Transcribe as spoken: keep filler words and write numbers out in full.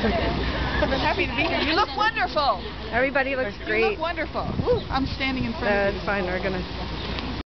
I'm happy to be here. You look wonderful. Everybody looks You great. look wonderful. Ooh, I'm standing in front of you. That's fine. We're gonna.